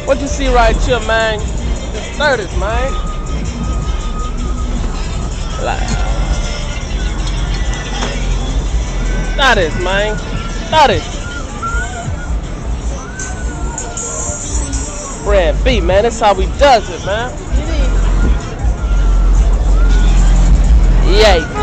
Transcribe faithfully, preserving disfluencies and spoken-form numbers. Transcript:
What you see right here, man? It's thirties, man. Like, thirties, man. thirties. Bran B, man. That's how we does it, man. Yeah.